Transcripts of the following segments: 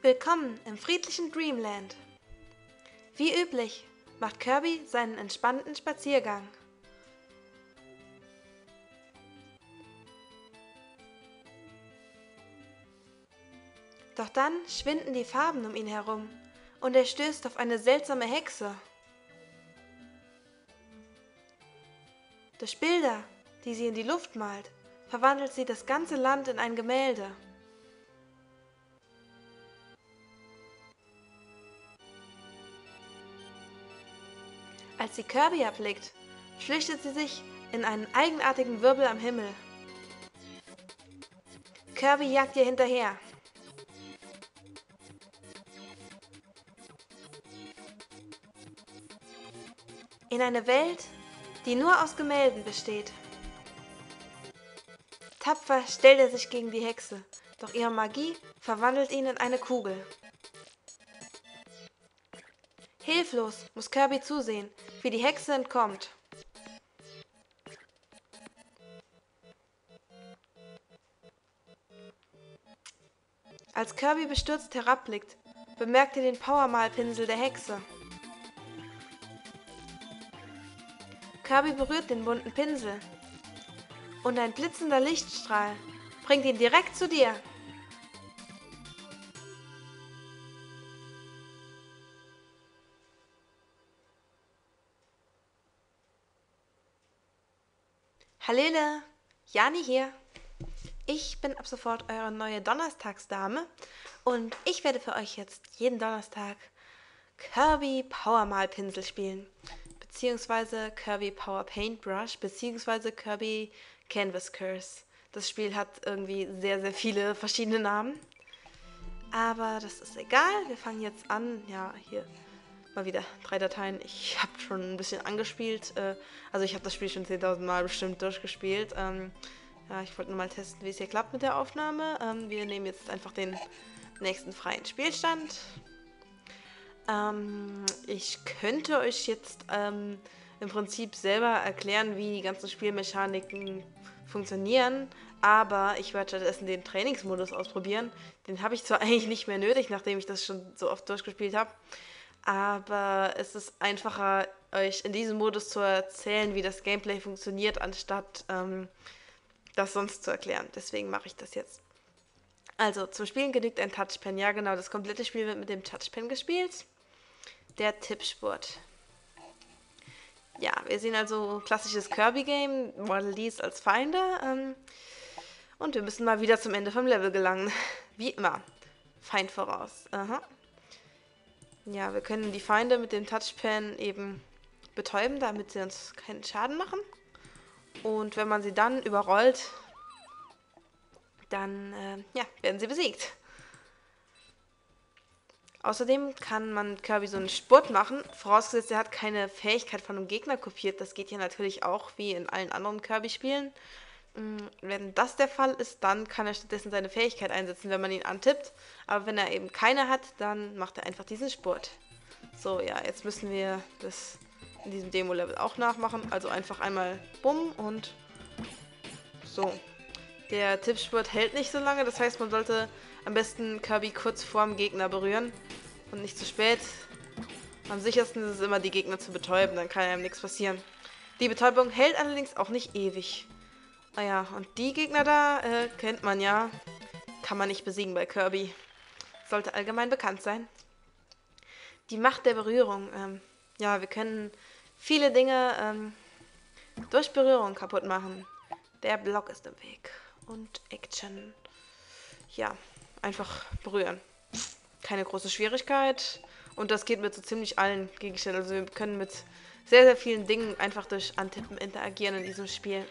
Willkommen im friedlichen Dreamland. Wie üblich macht Kirby seinen entspannten Spaziergang. Doch dann schwinden die Farben um ihn herum und er stößt auf eine seltsame Hexe. Durch Bilder, die sie in die Luft malt, verwandelt sie das ganze Land in ein Gemälde. Als sie Kirby erblickt, flüchtet sie sich in einen eigenartigen Wirbel am Himmel. Kirby jagt ihr hinterher. In eine Welt, die nur aus Gemälden besteht. Tapfer stellt er sich gegen die Hexe, doch ihre Magie verwandelt ihn in eine Kugel. Hilflos muss Kirby zusehen, wie die Hexe entkommt. Als Kirby bestürzt herabblickt, bemerkt er den Powermalpinsel der Hexe. Kirby berührt den bunten Pinsel und ein blitzender Lichtstrahl bringt ihn direkt zu dir. Hallöle, Jani hier. Ich bin ab sofort eure neue Donnerstagsdame und ich werde für euch jetzt jeden Donnerstag Kirby Powermalpinsel spielen, beziehungsweise Kirby Power Paintbrush, beziehungsweise Kirby Canvas Curse. Das Spiel hat irgendwie sehr, sehr viele verschiedene Namen, aber das ist egal. Wir fangen jetzt an. Ja, hier mal wieder 3 Dateien. Ich habe schon ein bisschen angespielt. Also ich habe das Spiel schon 10.000 Mal bestimmt durchgespielt. Ja, ich wollte nur mal testen, wie es hier klappt mit der Aufnahme. Wir nehmen jetzt einfach den nächsten freien Spielstand. Ich könnte euch jetzt im Prinzip selber erklären, wie die ganzen Spielmechaniken funktionieren, aber ich werde stattdessen den Trainingsmodus ausprobieren. Den habe ich zwar eigentlich nicht mehr nötig, nachdem ich das schon so oft durchgespielt habe, aber es ist einfacher, euch in diesem Modus zu erzählen, wie das Gameplay funktioniert, anstatt das sonst zu erklären. Deswegen mache ich das jetzt. Also, zum Spielen genügt ein Touchpen. Ja, genau, das komplette Spiel wird mit dem Touchpen gespielt. Der Tippsport. Ja, wir sehen also klassisches Kirby-Game, Waddle Dees als Feinde. Und wir müssen mal wieder zum Ende vom Level gelangen. Wie immer. Feind voraus. Aha. Ja, wir können die Feinde mit dem Touchpen eben betäuben, damit sie uns keinen Schaden machen. Und wenn man sie dann überrollt, dann ja, werden sie besiegt. Außerdem kann man Kirby so einen Spurt machen, vorausgesetzt er hat keine Fähigkeit von einem Gegner kopiert. Das geht hier natürlich auch wie in allen anderen Kirby-Spielen. Wenn das der Fall ist, dann kann er stattdessen seine Fähigkeit einsetzen, wenn man ihn antippt. Aber wenn er eben keine hat, dann macht er einfach diesen Spurt. So, ja, jetzt müssen wir das in diesem Demo-Level auch nachmachen. Also einfach einmal bumm und so. Der Tippspurt hält nicht so lange, das heißt, man sollte am besten Kirby kurz vorm Gegner berühren und nicht zu spät. Am sichersten ist es immer, die Gegner zu betäuben, dann kann einem nichts passieren. Die Betäubung hält allerdings auch nicht ewig. Ah ja, und die Gegner da, kennt man ja, kann man nicht besiegen bei Kirby. Sollte allgemein bekannt sein. Die Macht der Berührung. Ja, wir können viele Dinge durch Berührung kaputt machen. Der Block ist im Weg. Und Action. Ja, einfach berühren. Keine große Schwierigkeit. Und das geht mit so ziemlich allen Gegenständen. Also wir können mit sehr, sehr vielen Dingen einfach durch Antippen interagieren in diesem Spiel.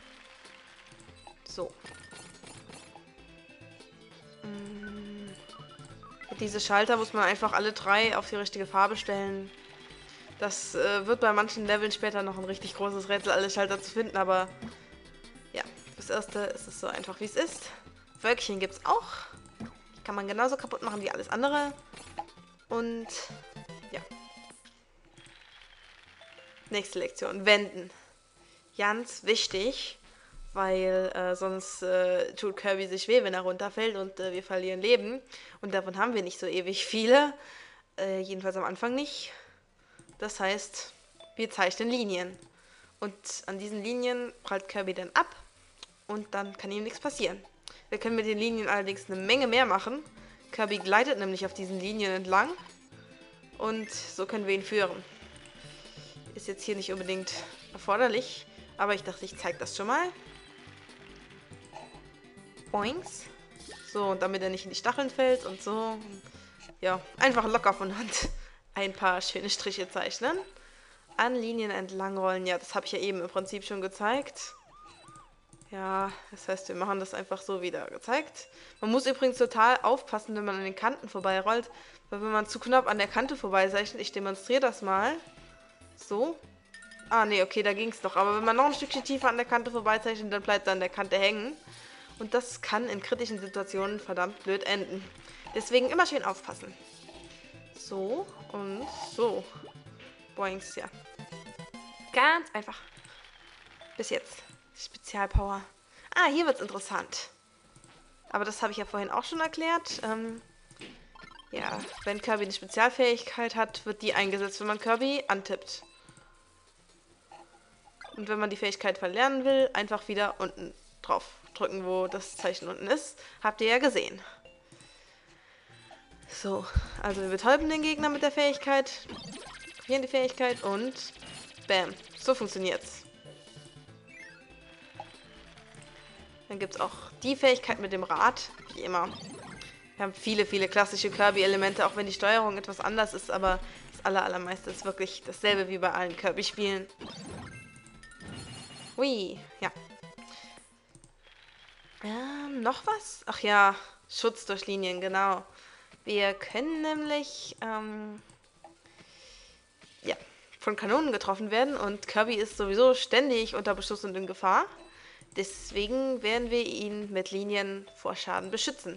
So. Diese Schalter muss man einfach alle 3 auf die richtige Farbe stellen. Das wird bei manchen Leveln später noch ein richtig großes Rätsel, alle Schalter zu finden, aber ja, fürs Erste ist es so einfach, wie es ist. Wölkchen gibt es auch. Die kann man genauso kaputt machen wie alles andere. Und ja. Nächste Lektion. Wenden. Ganz wichtig. weil sonst tut Kirby sich weh, wenn er runterfällt und wir verlieren Leben. Und davon haben wir nicht so ewig viele. Jedenfalls am Anfang nicht. Das heißt, wir zeichnen Linien. Und an diesen Linien prallt Kirby dann ab und dann kann ihm nichts passieren. Wir können mit den Linien allerdings eine Menge mehr machen. Kirby gleitet nämlich auf diesen Linien entlang und so können wir ihn führen. Ist jetzt hier nicht unbedingt erforderlich, aber ich dachte, ich zeige das schon mal. Boings. So, und damit er nicht in die Stacheln fällt und so. Ja, einfach locker von Hand ein paar schöne Striche zeichnen. An Linien entlang rollen. Ja, das habe ich ja eben im Prinzip schon gezeigt. Ja, das heißt, wir machen das einfach so wieder gezeigt. Man muss übrigens total aufpassen, wenn man an den Kanten vorbeirollt, weil wenn man zu knapp an der Kante vorbeizeichnet, ich demonstriere das mal. So. Ah, nee, okay, da ging es doch. Aber wenn man noch ein Stückchen tiefer an der Kante vorbeizeichnet, dann bleibt er an der Kante hängen. Und das kann in kritischen Situationen verdammt blöd enden. Deswegen immer schön aufpassen. So und so. Boings, ja. Ganz einfach. Bis jetzt. Spezialpower. Ah, hier wird's interessant. Aber das habe ich ja vorhin auch schon erklärt. Ja, wenn Kirby eine Spezialfähigkeit hat, wird die eingesetzt, wenn man Kirby antippt. Und wenn man die Fähigkeit verlernen will, einfach wieder unten drauf drücken, wo das Zeichen unten ist. Habt ihr ja gesehen. So, also wir betäuben den Gegner mit der Fähigkeit. Kopieren die Fähigkeit und bam. So funktioniert's. Dann gibt es auch die Fähigkeit mit dem Rad, wie immer. Wir haben viele, viele klassische Kirby-Elemente, auch wenn die Steuerung etwas anders ist, aber das allermeiste ist wirklich dasselbe wie bei allen Kirby-Spielen. Hui, ja. Noch was? Ach ja, Schutz durch Linien, genau. Wir können nämlich, ja, von Kanonen getroffen werden und Kirby ist sowieso ständig unter Beschuss und in Gefahr. Deswegen werden wir ihn mit Linien vor Schaden beschützen.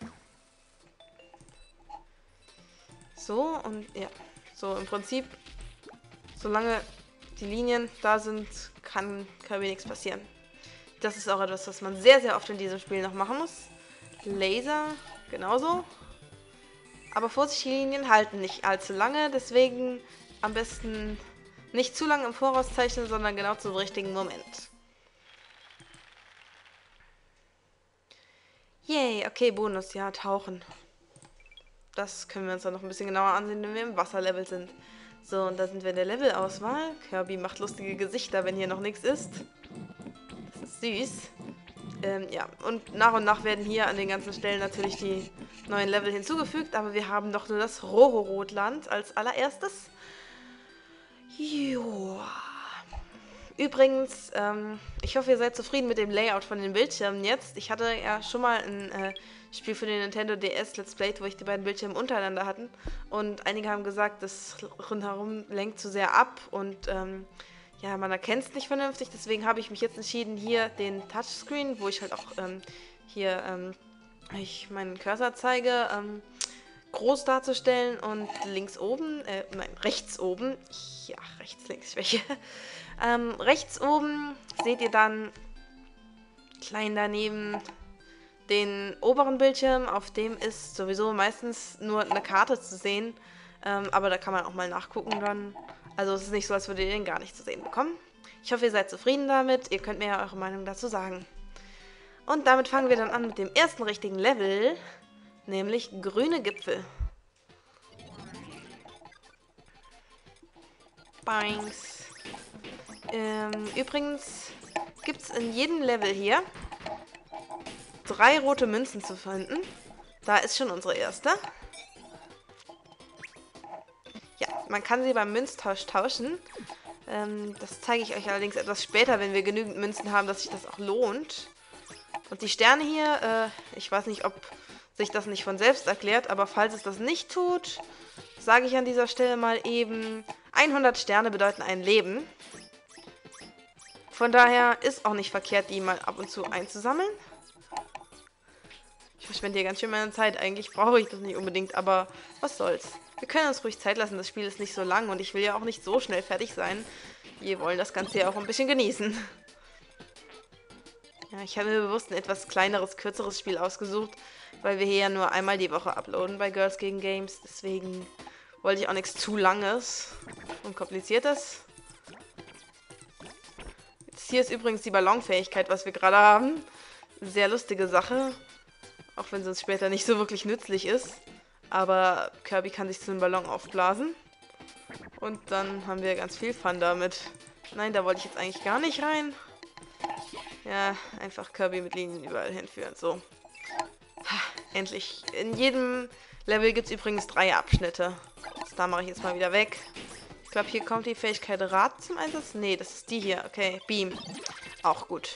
So, und ja, so im Prinzip, solange die Linien da sind, kann Kirby nichts passieren. Das ist auch etwas, was man sehr, sehr oft in diesem Spiel noch machen muss. Laser, genauso. Aber Vorsicht, die Linien halten nicht allzu lange, deswegen am besten nicht zu lange im Voraus zeichnen, sondern genau zum richtigen Moment. Yay, okay, Bonus, ja, tauchen. Das können wir uns dann noch ein bisschen genauer ansehen, wenn wir im Wasserlevel sind. So, und da sind wir in der Levelauswahl. Kirby macht lustige Gesichter, wenn hier noch nichts ist. Das ist süß. Ja, und nach werden hier an den ganzen Stellen natürlich die neuen Level hinzugefügt, aber wir haben doch nur das Rohorotland als allererstes. Joa. Übrigens, ich hoffe, ihr seid zufrieden mit dem Layout von den Bildschirmen jetzt. Ich hatte ja schon mal ein Spiel für den Nintendo DS Let's Play, wo ich die beiden Bildschirme untereinander hatten. Und einige haben gesagt, das rundherum lenkt zu sehr ab und ja, man erkennt es nicht vernünftig. Deswegen habe ich mich jetzt entschieden, hier den Touchscreen, wo ich halt auch hier ich meinen Cursor zeige, groß darzustellen und links oben, nein, rechts oben, ja, rechts, links, welche? Rechts oben seht ihr dann klein daneben den oberen Bildschirm, auf dem ist sowieso meistens nur eine Karte zu sehen, aber da kann man auch mal nachgucken dann. Also es ist nicht so, als würdet ihr den gar nicht zu sehen bekommen. Ich hoffe, ihr seid zufrieden damit, ihr könnt mir ja eure Meinung dazu sagen. Und damit fangen wir dann an mit dem ersten richtigen Level, nämlich grüne Gipfel. Bangs. Übrigens gibt es in jedem Level hier 3 rote Münzen zu finden. Da ist schon unsere erste. Ja, man kann sie beim Münztausch tauschen. Das zeige ich euch allerdings etwas später, wenn wir genügend Münzen haben, dass sich das auch lohnt. Und die Sterne hier, ich weiß nicht, ob sich das nicht von selbst erklärt, aber falls es das nicht tut, sage ich an dieser Stelle mal eben, 100 Sterne bedeuten ein Leben. Von daher ist auch nicht verkehrt, die mal ab und zu einzusammeln. Ich verschwende hier ganz schön meine Zeit. Eigentlich brauche ich das nicht unbedingt, aber was soll's. Wir können uns ruhig Zeit lassen, das Spiel ist nicht so lang und ich will ja auch nicht so schnell fertig sein. Wir wollen das Ganze ja auch ein bisschen genießen. Ja, ich habe mir bewusst ein etwas kleineres, kürzeres Spiel ausgesucht, weil wir hier ja nur einmal die Woche uploaden bei Girls Gegen Games. Deswegen wollte ich auch nichts zu Langes und Kompliziertes. Jetzt hier ist übrigens die Ballonfähigkeit, was wir gerade haben. Sehr lustige Sache, auch wenn sie uns später nicht so wirklich nützlich ist. Aber Kirby kann sich zu einem Ballon aufblasen. Und dann haben wir ganz viel Fun damit. Nein, da wollte ich jetzt eigentlich gar nicht rein. Ja, einfach Kirby mit Linien überall hinführen. So. Ha, endlich. In jedem Level gibt es übrigens 3 Abschnitte. Da mache ich jetzt mal wieder weg. Ich glaube, hier kommt die Fähigkeit Rad zum Einsatz. Nee, das ist die hier. Okay, Beam. Auch gut.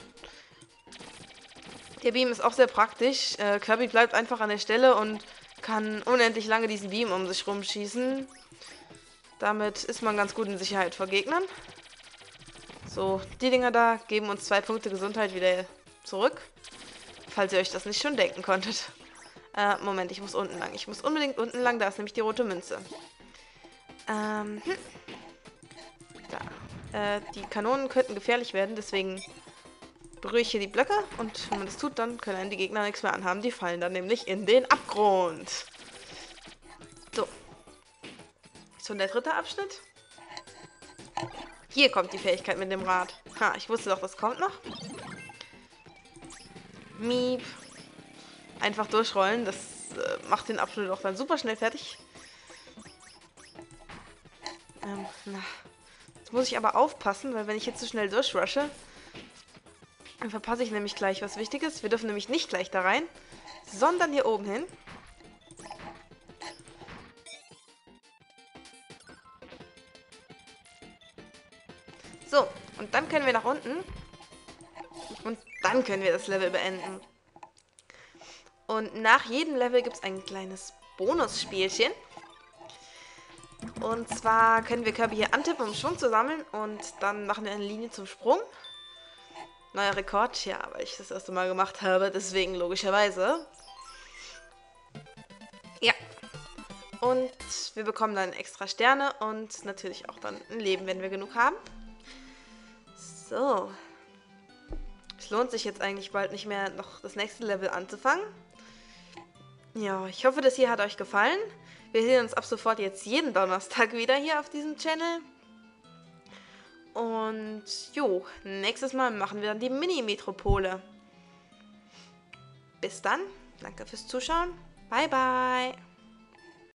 Der Beam ist auch sehr praktisch. Kirby bleibt einfach an der Stelle und kann unendlich lange diesen Beam um sich rumschießen. Damit ist man ganz gut in Sicherheit vor Gegnern. So, die Dinger da geben uns 2 Punkte Gesundheit wieder zurück. Falls ihr euch das nicht schon denken konntet. Moment, ich muss unten lang. Ich muss unbedingt unten lang, da ist nämlich die rote Münze. Da. Die Kanonen könnten gefährlich werden, deswegen berühre ich hier die Blöcke. Und wenn man das tut, dann können die Gegner nichts mehr anhaben. Die fallen dann nämlich in den Abgrund. So. So, der 3. Abschnitt. Hier kommt die Fähigkeit mit dem Rad. Ha, ich wusste doch, das kommt noch. Miep. Einfach durchrollen. Das macht den Abschnitt auch dann super schnell fertig. Jetzt muss ich aber aufpassen, weil wenn ich jetzt zu schnell durchrushe, dann verpasse ich nämlich gleich was Wichtiges. Wir dürfen nämlich nicht gleich da rein, sondern hier oben hin. So, und dann können wir nach unten. Und dann können wir das Level beenden. Und nach jedem Level gibt es ein kleines Bonusspielchen. Und zwar können wir Kirby hier antippen, um Schwung zu sammeln. Und dann machen wir eine Linie zum Sprung. Neuer Rekord, ja, weil ich das erste Mal gemacht habe, deswegen logischerweise. Ja. Und wir bekommen dann extra Sterne und natürlich auch dann ein Leben, wenn wir genug haben. So. Es lohnt sich jetzt eigentlich bald nicht mehr, noch das nächste Level anzufangen. Ja, ich hoffe, das hier hat euch gefallen. Wir sehen uns ab sofort jetzt jeden Donnerstag wieder hier auf diesem Channel. Und jo, nächstes Mal machen wir dann die Mini-Metropole. Bis dann, danke fürs Zuschauen. Bye, bye.